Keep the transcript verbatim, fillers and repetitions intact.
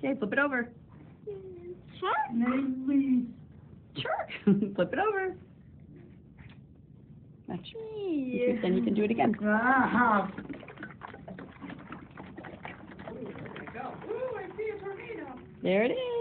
Okay, flip it over. Shark? Maybe. Sure. Flip it over. Watch. You can, then you can do it again. Ah. Ooh, I see a tornado. There it is.